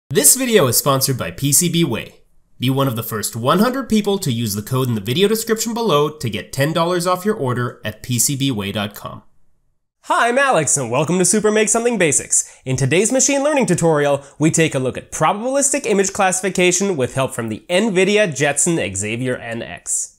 This video is sponsored by PCBWay. Be one of the first 100 people to use the code in the video description below to get $10 off your order at PCBWay.com. Hi, I'm Alex and welcome to Super Make Something Basics. In today's machine learning tutorial, we take a look at probabilistic image classification with help from the NVIDIA Jetson Xavier NX.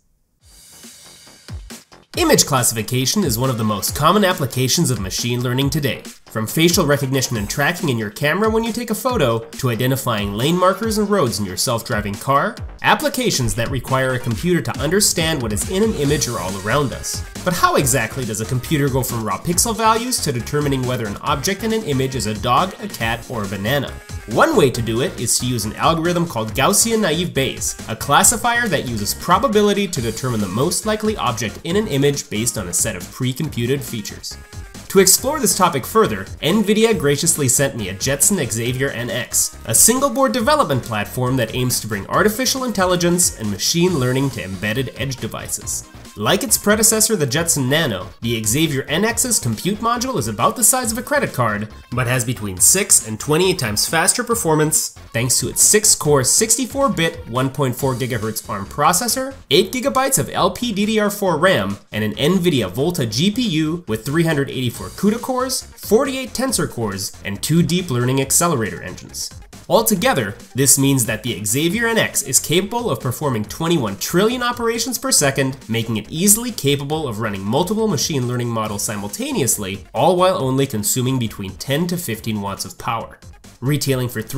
Image classification is one of the most common applications of machine learning today. From facial recognition and tracking in your camera when you take a photo, to identifying lane markers and roads in your self-driving car, applications that require a computer to understand what is in an image are all around us. But how exactly does a computer go from raw pixel values to determining whether an object in an image is a dog, a cat, or a banana? One way to do it is to use an algorithm called Gaussian naive Bayes, a classifier that uses probability to determine the most likely object in an image based on a set of pre-computed features. To explore this topic further, NVIDIA graciously sent me a Jetson Xavier NX, a single-board development platform that aims to bring artificial intelligence and machine learning to embedded edge devices. Like its predecessor, the Jetson Nano, the Xavier NX's compute module is about the size of a credit card, but has between 6 and 28 times faster performance thanks to its 6-core 64-bit 1.4 GHz ARM processor, 8 GB of LPDDR4 RAM, and an NVIDIA Volta GPU with 384 CUDA cores, 48 tensor cores, and 2 deep learning accelerator engines. Altogether, this means that the Xavier NX is capable of performing 21 trillion operations per second, making it easily capable of running multiple machine learning models simultaneously, all while only consuming between 10 to 15 watts of power. Retailing for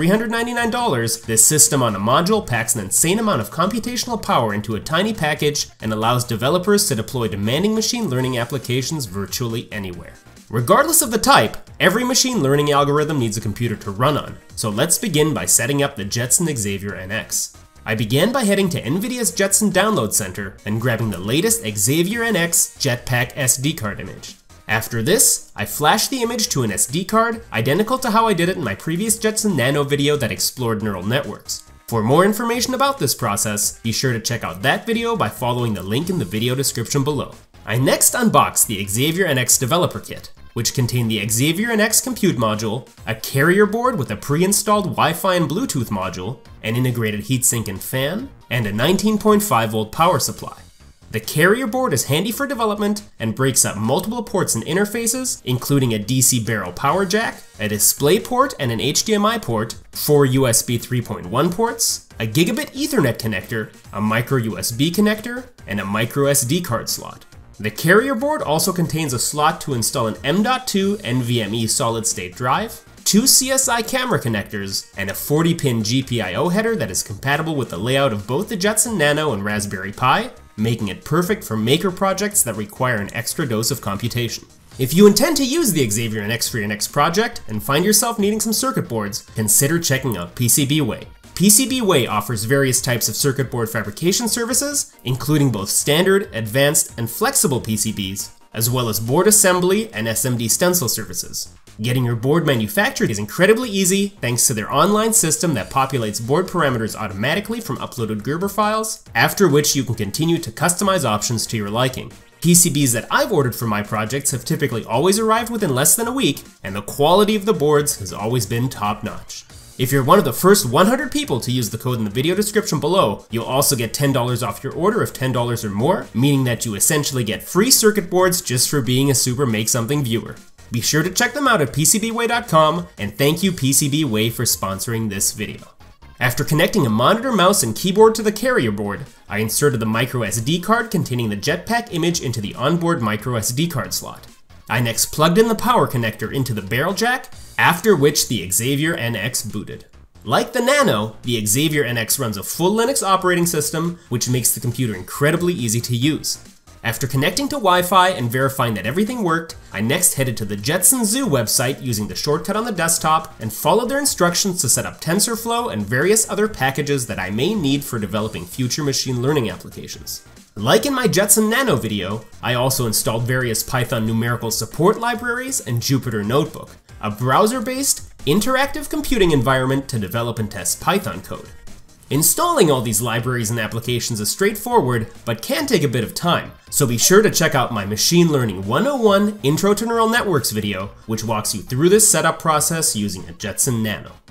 $399, this system on a module packs an insane amount of computational power into a tiny package and allows developers to deploy demanding machine learning applications virtually anywhere. Regardless of the type, every machine learning algorithm needs a computer to run on, so let's begin by setting up the Jetson Xavier NX. I began by heading to NVIDIA's Jetson Download Center and grabbing the latest Xavier NX Jetpack SD card image. After this, I flashed the image to an SD card, identical to how I did it in my previous Jetson Nano video that explored neural networks. For more information about this process, be sure to check out that video by following the link in the video description below. I next unboxed the Xavier NX Developer Kit, which contained the Xavier NX compute module, a carrier board with a pre-installed Wi-Fi and Bluetooth module, an integrated heatsink and fan, and a 19.5 volt power supply. The carrier board is handy for development and breaks up multiple ports and interfaces, including a DC barrel power jack, a display port and an HDMI port, 4 USB 3.1 ports, a gigabit Ethernet connector, a micro USB connector, and a micro SD card slot. The carrier board also contains a slot to install an M.2 NVMe solid-state drive, 2 CSI camera connectors, and a 40-pin GPIO header that is compatible with the layout of both the Jetson Nano and Raspberry Pi, making it perfect for maker projects that require an extra dose of computation. If you intend to use the Xavier NX for your next project and find yourself needing some circuit boards, consider checking out PCBWay. PCBWay offers various types of circuit board fabrication services, including both standard, advanced, and flexible PCBs, as well as board assembly and SMD stencil services. Getting your board manufactured is incredibly easy thanks to their online system that populates board parameters automatically from uploaded Gerber files, after which you can continue to customize options to your liking. PCBs that I've ordered for my projects have typically always arrived within less than a week, and the quality of the boards has always been top-notch. If you're one of the first 100 people to use the code in the video description below, you'll also get $10 off your order of $10 or more, meaning that you essentially get free circuit boards just for being a Super Make Something viewer. Be sure to check them out at PCBWay.com, and thank you PCBWay for sponsoring this video. After connecting a monitor, mouse, and keyboard to the carrier board, I inserted the micro SD card containing the Jetpack image into the onboard micro SD card slot. I next plugged in the power connector into the barrel jack, after which the Xavier NX booted. Like the Nano, the Xavier NX runs a full Linux operating system, which makes the computer incredibly easy to use. After connecting to Wi-Fi and verifying that everything worked, I next headed to the Jetson Zoo website using the shortcut on the desktop and followed their instructions to set up TensorFlow and various other packages that I may need for developing future machine learning applications. Like in my Jetson Nano video, I also installed various Python numerical support libraries and Jupyter Notebook, a browser-based, interactive computing environment to develop and test Python code. Installing all these libraries and applications is straightforward, but can take a bit of time, so be sure to check out my Machine Learning 101 Intro to Neural Networks video, which walks you through this setup process using a Jetson Nano.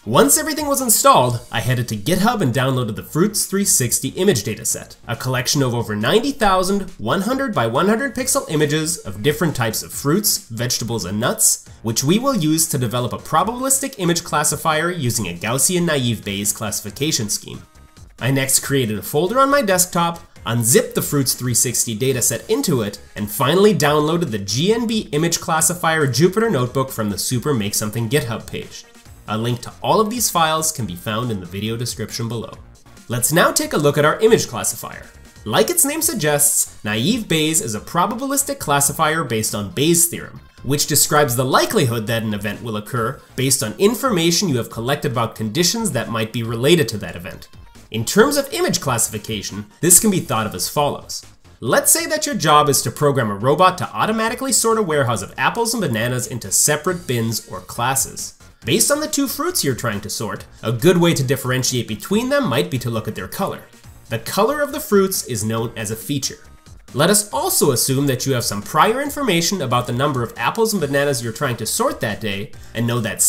Once everything was installed, I headed to GitHub and downloaded the Fruits 360 image dataset, a collection of over 90,000 100 by 100 pixel images of different types of fruits, vegetables, and nuts, which we will use to develop a probabilistic image classifier using a Gaussian naive Bayes classification scheme. I next created a folder on my desktop, unzipped the Fruits 360 dataset into it, and finally downloaded the GNB image classifier Jupyter notebook from the Super Make Something GitHub page. A link to all of these files can be found in the video description below. Let's now take a look at our image classifier. Like its name suggests, naive Bayes is a probabilistic classifier based on Bayes' theorem, which describes the likelihood that an event will occur based on information you have collected about conditions that might be related to that event. In terms of image classification, this can be thought of as follows. Let's say that your job is to program a robot to automatically sort a warehouse of apples and bananas into separate bins or classes. Based on the two fruits you're trying to sort, a good way to differentiate between them might be to look at their color. The color of the fruits is known as a feature. Let us also assume that you have some prior information about the number of apples and bananas you're trying to sort that day, and know that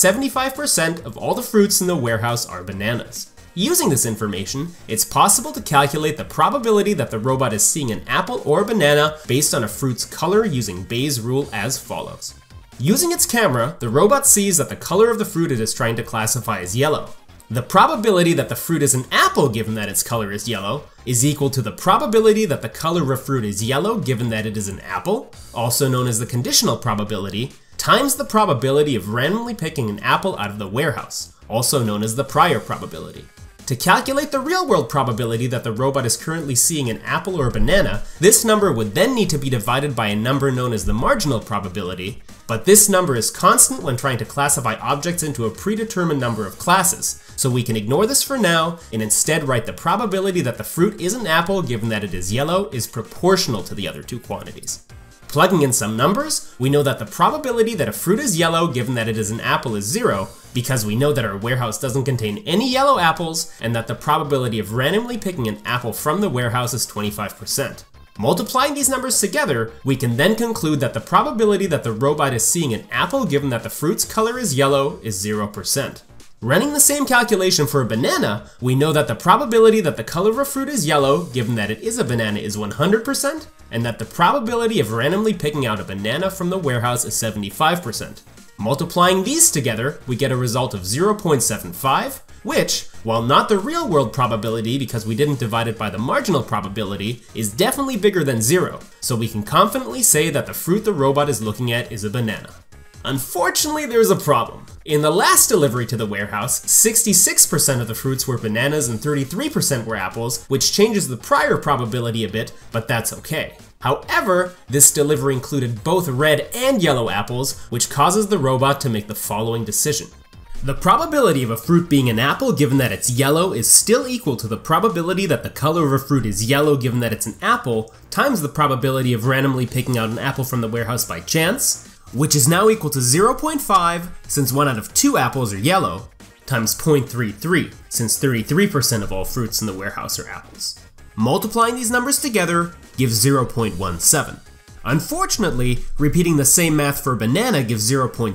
75% of all the fruits in the warehouse are bananas. Using this information, it's possible to calculate the probability that the robot is seeing an apple or a banana based on a fruit's color using Bayes' rule as follows. Using its camera, the robot sees that the color of the fruit it is trying to classify is yellow. The probability that the fruit is an apple given that its color is yellow is equal to the probability that the color of a fruit is yellow given that it is an apple, also known as the conditional probability, times the probability of randomly picking an apple out of the warehouse, also known as the prior probability. To calculate the real-world probability that the robot is currently seeing an apple or a banana, this number would then need to be divided by a number known as the marginal probability, but this number is constant when trying to classify objects into a predetermined number of classes, so we can ignore this for now and instead write the probability that the fruit is an apple given that it is yellow is proportional to the other two quantities. Plugging in some numbers, we know that the probability that a fruit is yellow given that it is an apple is 0, because we know that our warehouse doesn't contain any yellow apples, and that the probability of randomly picking an apple from the warehouse is 25%. Multiplying these numbers together, we can then conclude that the probability that the robot is seeing an apple given that the fruit's color is yellow is 0%. Running the same calculation for a banana, we know that the probability that the color of a fruit is yellow, given that it is a banana, is 100%, and that the probability of randomly picking out a banana from the warehouse is 75%. Multiplying these together, we get a result of 0.75, which, while not the real-world probability because we didn't divide it by the marginal probability, is definitely bigger than 0, so we can confidently say that the fruit the robot is looking at is a banana. Unfortunately, there's a problem. In the last delivery to the warehouse, 66% of the fruits were bananas and 33% were apples, which changes the prior probability a bit, but that's okay. However, this delivery included both red and yellow apples, which causes the robot to make the following decision. The probability of a fruit being an apple given that it's yellow is still equal to the probability that the color of a fruit is yellow given that it's an apple, times the probability of randomly picking out an apple from the warehouse by chance, which is now equal to 0.5 since 1 out of 2 apples are yellow, times 0.33 since 33% of all fruits in the warehouse are apples. Multiplying these numbers together gives 0.17. Unfortunately, repeating the same math for banana gives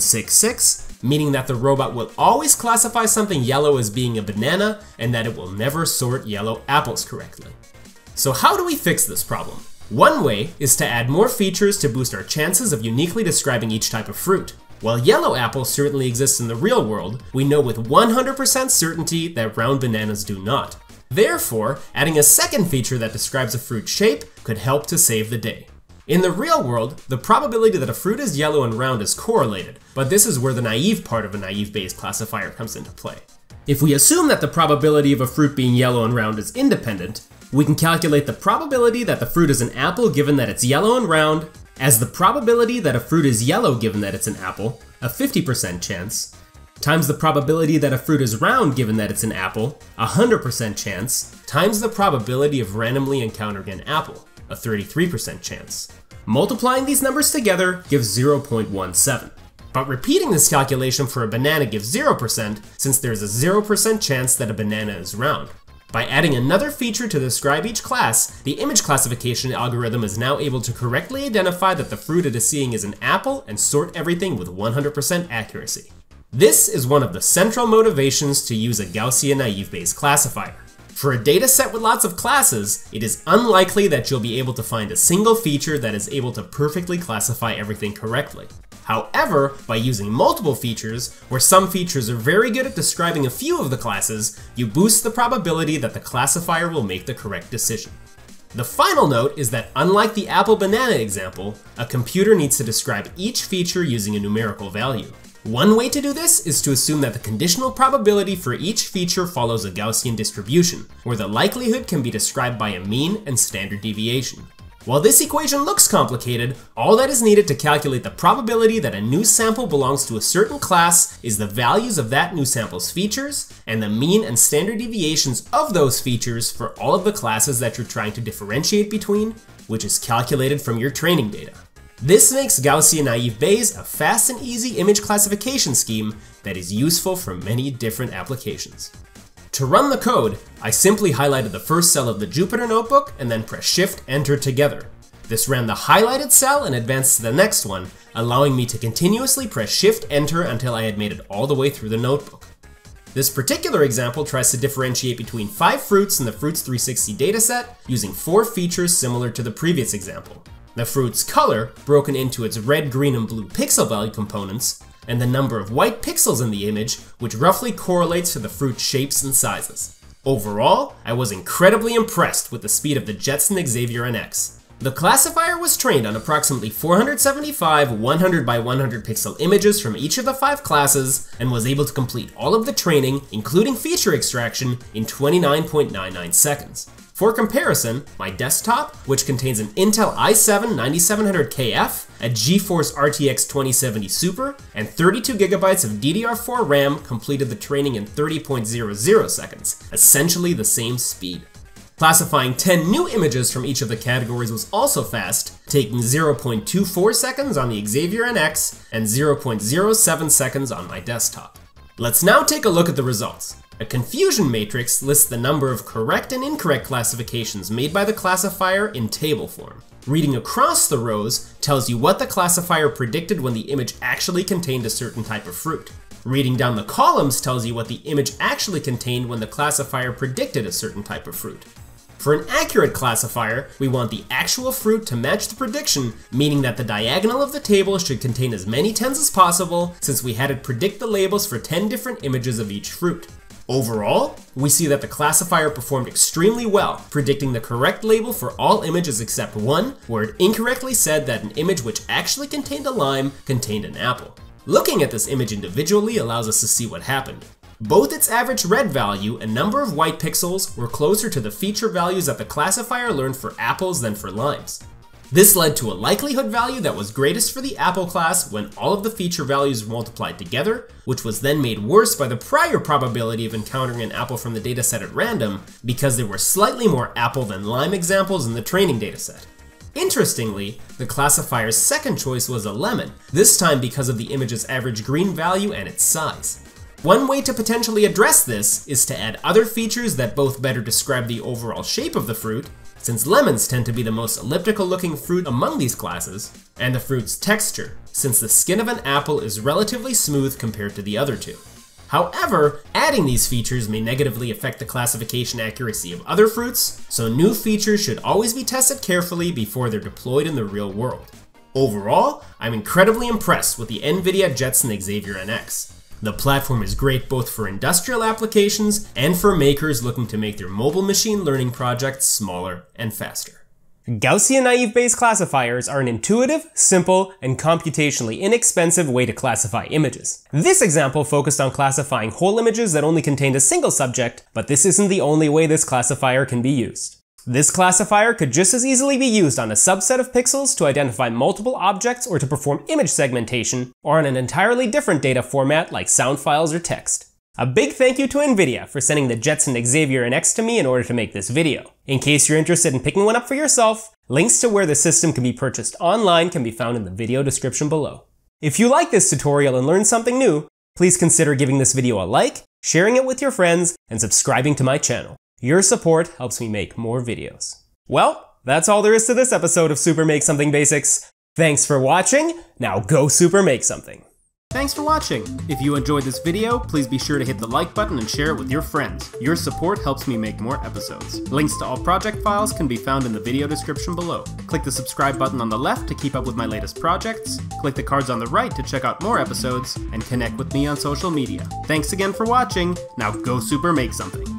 0.66, meaning that the robot will always classify something yellow as being a banana and that it will never sort yellow apples correctly. So how do we fix this problem? One way is to add more features to boost our chances of uniquely describing each type of fruit. While yellow apples certainly exist in the real world, we know with 100% certainty that round bananas do not. Therefore, adding a second feature that describes a fruit shape could help to save the day. In the real world, the probability that a fruit is yellow and round is correlated, but this is where the naive part of a naive Bayes classifier comes into play. If we assume that the probability of a fruit being yellow and round is independent, we can calculate the probability that the fruit is an apple given that it's yellow and round as the probability that a fruit is yellow given that it's an apple, a 50% chance, times the probability that a fruit is round given that it's an apple, a 100% chance, times the probability of randomly encountering an apple, a 33% chance. Multiplying these numbers together gives 0.17. But repeating this calculation for a banana gives 0% since there's a 0% chance that a banana is round. By adding another feature to describe each class, the image classification algorithm is now able to correctly identify that the fruit it is seeing is an apple and sort everything with 100% accuracy. This is one of the central motivations to use a Gaussian naive Bayes classifier. For a dataset with lots of classes, it is unlikely that you'll be able to find a single feature that is able to perfectly classify everything correctly. However, by using multiple features, where some features are very good at describing a few of the classes, you boost the probability that the classifier will make the correct decision. The final note is that unlike the apple-banana example, a computer needs to describe each feature using a numerical value. One way to do this is to assume that the conditional probability for each feature follows a Gaussian distribution, where the likelihood can be described by a mean and standard deviation. While this equation looks complicated, all that is needed to calculate the probability that a new sample belongs to a certain class is the values of that new sample's features, and the mean and standard deviations of those features for all of the classes that you're trying to differentiate between, which is calculated from your training data. This makes Gaussian naive Bayes a fast and easy image classification scheme that is useful for many different applications. To run the code, I simply highlighted the first cell of the Jupyter notebook and then pressed Shift-Enter together. This ran the highlighted cell and advanced to the next one, allowing me to continuously press Shift-Enter until I had made it all the way through the notebook. This particular example tries to differentiate between 5 fruits in the Fruits 360 dataset using 4 features similar to the previous example. The fruit's color, broken into its red, green, and blue pixel value components, and the number of white pixels in the image, which roughly correlates to the fruit's shapes and sizes. Overall, I was incredibly impressed with the speed of the Jetson Xavier NX. The classifier was trained on approximately 475 100 by 100 pixel images from each of the 5 classes, and was able to complete all of the training, including feature extraction, in 29.99 seconds. For comparison, my desktop, which contains an Intel i7-9700KF, a GeForce RTX 2070 Super, and 32GB of DDR4 RAM, completed the training in 30.00 seconds, essentially the same speed. Classifying 10 new images from each of the categories was also fast, taking 0.24 seconds on the Xavier NX and 0.07 seconds on my desktop. Let's now take a look at the results. A confusion matrix lists the number of correct and incorrect classifications made by the classifier in table form. Reading across the rows tells you what the classifier predicted when the image actually contained a certain type of fruit. Reading down the columns tells you what the image actually contained when the classifier predicted a certain type of fruit. For an accurate classifier, we want the actual fruit to match the prediction, meaning that the diagonal of the table should contain as many 10s as possible, since we had it predict the labels for 10 different images of each fruit. Overall, we see that the classifier performed extremely well, predicting the correct label for all images except one, where it incorrectly said that an image which actually contained a lime contained an apple. Looking at this image individually allows us to see what happened. Both its average red value and number of white pixels were closer to the feature values that the classifier learned for apples than for limes. This led to a likelihood value that was greatest for the apple class when all of the feature values were multiplied together, which was then made worse by the prior probability of encountering an apple from the dataset at random, because there were slightly more apple than lime examples in the training dataset. Interestingly, the classifier's second choice was a lemon, this time because of the image's average green value and its size. One way to potentially address this is to add other features that both better describe the overall shape of the fruit, since lemons tend to be the most elliptical looking fruit among these classes, and the fruit's texture, since the skin of an apple is relatively smooth compared to the other two. However, adding these features may negatively affect the classification accuracy of other fruits, so new features should always be tested carefully before they're deployed in the real world. Overall, I'm incredibly impressed with the NVIDIA Jetson Xavier NX. The platform is great both for industrial applications and for makers looking to make their mobile machine learning projects smaller and faster. Gaussian naive Bayes classifiers are an intuitive, simple, and computationally inexpensive way to classify images. This example focused on classifying whole images that only contained a single subject, but this isn't the only way this classifier can be used. This classifier could just as easily be used on a subset of pixels to identify multiple objects or to perform image segmentation, or on an entirely different data format like sound files or text. A big thank you to NVIDIA for sending the Jetson Xavier NX to me in order to make this video. In case you're interested in picking one up for yourself, links to where the system can be purchased online can be found in the video description below. If you like this tutorial and learned something new, please consider giving this video a like, sharing it with your friends, and subscribing to my channel. Your support helps me make more videos. Well, that's all there is to this episode of Super Make Something Basics. Thanks for watching. Now go Super Make Something. Thanks for watching! If you enjoyed this video, please be sure to hit the like button and share it with your friends. Your support helps me make more episodes. Links to all project files can be found in the video description below. Click the subscribe button on the left to keep up with my latest projects, click the cards on the right to check out more episodes, and connect with me on social media. Thanks again for watching, now go super make something!